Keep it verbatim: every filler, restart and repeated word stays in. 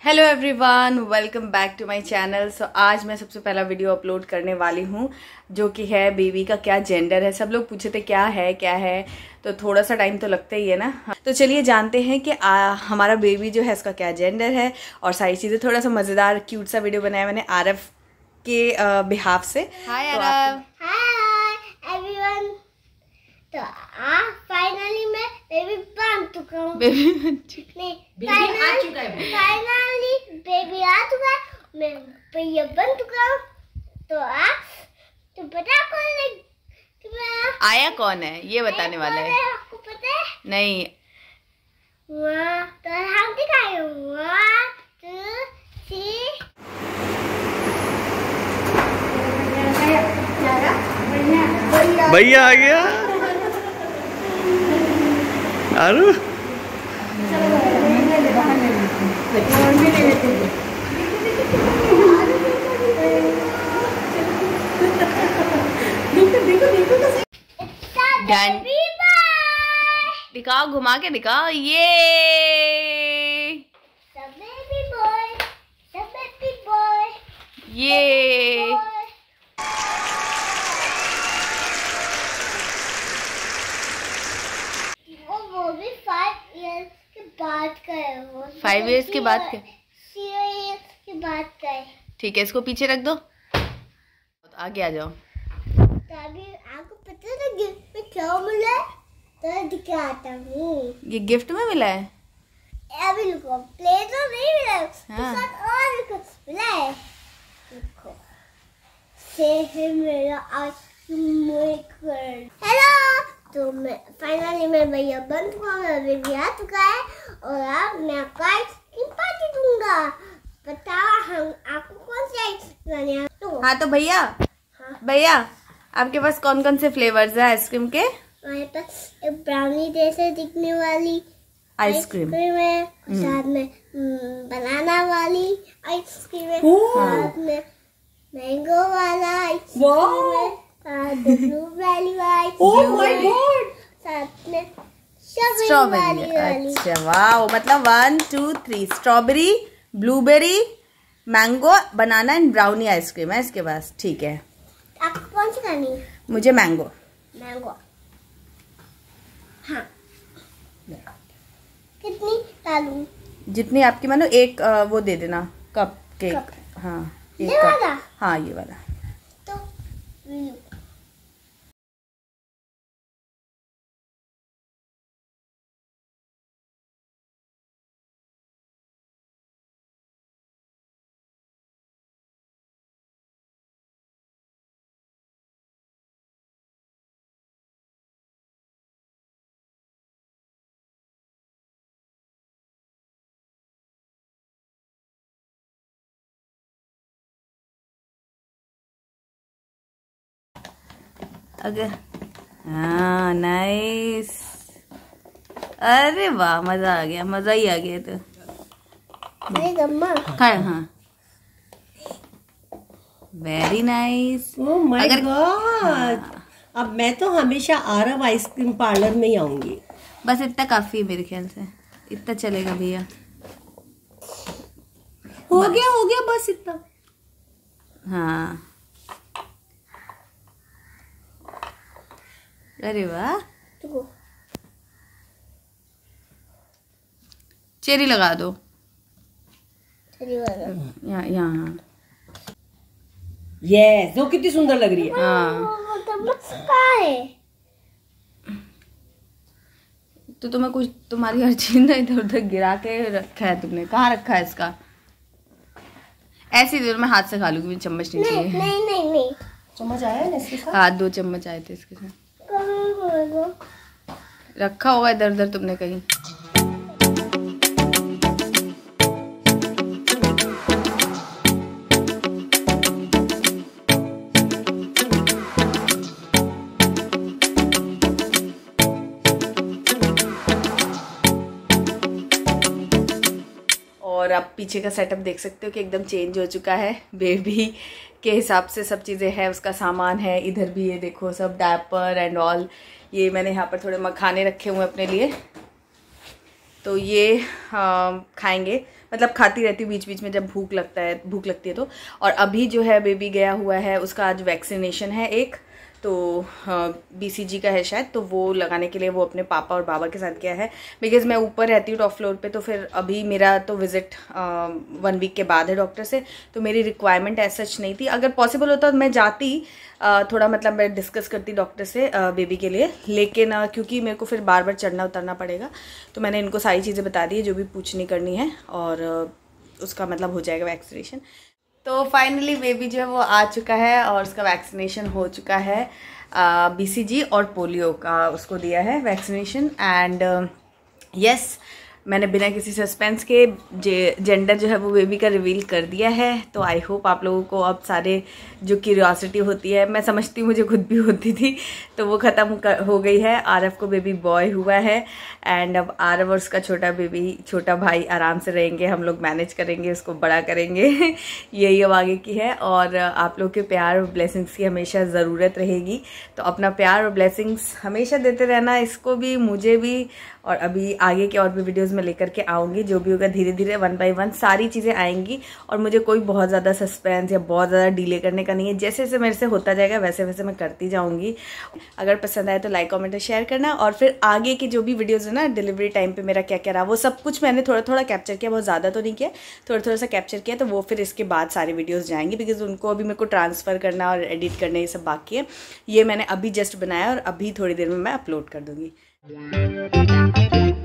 Hello everyone, welcome back to my channel. So आज मैं सबसे पहला वीडियो अपलोड करने वाली हूँ जो कि है बेबी का क्या जेंडर है। सब लोग पूछे थे क्या है क्या है, तो थोड़ा सा टाइम तो लगता ही है ना। तो चलिए जानते हैं कि आ, हमारा बेबी जो है इसका क्या जेंडर है और सारी चीज़ें। थोड़ा सा मज़ेदार क्यूट सा वीडियो बनाया मैंने आरव के बिहाफ से। हाय आरव। Hi everyone. तो आज फाइनली मैं बेबी बन चुका हूँ। बेबी नहीं, बेबी आ चुका है। फाइनली बेबी आ चुका है, मैं भैया बन चुका हूँ। तो आज तो पता कौन है कि मैं आया कौन है ये बताने वाला है। आपको पता है? नहीं, वाह, तो हम दिखाए वन टू थ्री। भैया आ गया। आरू दिखाओ, घुमा के दिखाओ। ये बेबी बॉय, बेबी बॉय, ये वो भी फाइव इयर्स के बाद का है। वो फाइव इयर्स के बाद के इयर्स के बाद का है। ठीक है, इसको पीछे रख दो, आगे आ जाओ। तो अभी आपको पता है गिफ्ट में क्या मिला है? तो दिखाता हूँ। ये गिफ्ट में मिला है। अभी रुको, प्ले तो नहीं मिला है, हाँ। उसके साथ और कुछ मिला है। देखो, से है मेरा आइसक्रीम मेकर। हेलो, तो मैं फाइनली मैं भैया बन चुका हूँ, मेरा बेबी आ चुका है और अब मैं आपको आइसक्रीम पार्टी दूंगा। बताओ हम आपको कौन सी आइसक्रीम है? तो हाँ तो भैया, हाँ, भैया आपके पास कौन कौन से फ्लेवर्स है आइसक्रीम के? हमारे पास एक ब्राउनी जैसे दिखने वाली आइसक्रीम है, साथ में बनाना वाली आइसक्रीम है, साथ में मैंगो वाला आइसक्रीम है, साथ में ब्लूबेरी वाला आइसक्रीम, साथ में स्ट्रॉबेरी वाली वाली। अच्छा वाह, मतलब one two three strawberry, blueberry, mango, banana and brownie ice cream है इसके पास। ठीक है, आपको कौन सी खानी है? मुझे मैंगो। मैंगो, हाँ। कितनी डालूं? जितनी आपकी मानो, एक आ, वो दे देना कप केक। कप। हाँ एक ये कप। वाला? हाँ ये वाला। तो अगर हाँ नाइस। अरे वाह, मजा आ गया, मजा ही आ गया। तो मेरी गम्मा खाए। हाँ वेरी नाइस। ओह माय अगर- गॉड, अब मैं तो हमेशा आरव आइसक्रीम पार्लर में ही आऊंगी। बस इतना काफी है मेरे ख्याल से, इतना चलेगा भैया। हो गया हो गया बस इतना। हाँ अरे वाह, देखो, चेरी लगा दो चलिए वाला। यहाँ यहाँ। यस, वो कितनी सुंदर लग रही है। हाँ वो तो मस्का है। तो तुम्हें कुछ, तुम्हारी हर चीज ना इधर उधर गिरा के रखा है तुमने। कहाँ रखा है इसका? ऐसी देर में हाथ से खा लूंगी, मुझे चम्मच नहीं नहीं चाहिए। नहीं नहीं नहीं, समझ आया ना इसके साथ? हाँ दो चम्मच आए थे इसके साथ। कहाँ होगा? रखा होगा इधर उधर तुमने कहीं। और आप पीछे का सेटअप देख सकते हो कि एकदम चेंज हो चुका है। बेबी के हिसाब से सब चीज़ें हैं, उसका सामान है। इधर भी ये देखो सब डायपर एंड ऑल। ये मैंने यहाँ पर थोड़े मखाने रखे हुए हैं अपने लिए, तो ये हाँ, खाएंगे। मतलब खाती रहती हूँ बीच बीच में जब भूख लगता है भूख लगती है तो। और अभी जो है बेबी गया हुआ है, उसका आज वैक्सीनेशन है एक, तो बीसीजी का है शायद, तो वो लगाने के लिए वो अपने पापा और बाबा के साथ गया है। बिकॉज मैं ऊपर रहती हूँ टॉप फ्लोर पे, तो फिर अभी मेरा तो विज़िट वन वीक के बाद है डॉक्टर से, तो मेरी रिक्वायरमेंट ऐसा सच नहीं थी। अगर पॉसिबल होता तो मैं जाती, आ, थोड़ा मतलब मैं डिस्कस करती डॉक्टर से आ, बेबी के लिए, लेकिन आ, क्योंकि मेरे को फिर बार बार चढ़ना उतरना पड़ेगा, तो मैंने इनको सारी चीज़ें बता दी है जो भी पूछनी करनी है, और आ, उसका मतलब हो जाएगा वैक्सीनेशन। तो फाइनली बेबी जो है वो आ चुका है और उसका वैक्सीनेशन हो चुका है। बीसीजी और पोलियो का उसको दिया है वैक्सीनेशन। एंड यस, मैंने बिना किसी सस्पेंस के जे जेंडर जो है वो बेबी का रिवील कर दिया है। तो आई होप आप लोगों को अब सारे जो क्यूरियोसिटी होती है, मैं समझती हूँ मुझे खुद भी होती थी, तो वो ख़त्म हो गई है। आरव को बेबी बॉय हुआ है, एंड अब आरव और उसका छोटा बेबी छोटा भाई आराम से रहेंगे, हम लोग मैनेज करेंगे, उसको बड़ा करेंगे यही अब आगे की है। और आप लोग के प्यार और ब्लेसिंग्स की हमेशा ज़रूरत रहेगी, तो अपना प्यार और ब्लेसिंग्स हमेशा देते रहना, इसको भी मुझे भी। और अभी आगे के और भी वीडियोस में लेकर के आऊँगी, जो भी होगा धीरे धीरे वन बाय वन सारी चीज़ें आएंगी। और मुझे कोई बहुत ज़्यादा सस्पेंस या बहुत ज़्यादा डिले करने का नहीं है, जैसे जैसे मेरे से होता जाएगा वैसे वैसे मैं करती जाऊँगी। अगर पसंद आए तो लाइक कमेंट और शेयर करना। और फिर आगे की जो भी वीडियोज़ है ना, डिलीवरी टाइम पर मेरा क्या क्या रहा, वो सब कुछ मैंने थोड़ा थोड़ा कैप्चर किया, बहुत ज़्यादा तो नहीं किया, थोड़ा थोड़ा सा कैप्चर किया, तो वो फिर इसके बाद सारी वीडियोज़ जाएंगी, बिकॉज उनको अभी मेरे को ट्रांसफ़र करना और एडिट करना ये सब बाकी है। ये मैंने अभी जस्ट बनाया और अभी थोड़ी देर में मैं अपलोड कर दूँगी।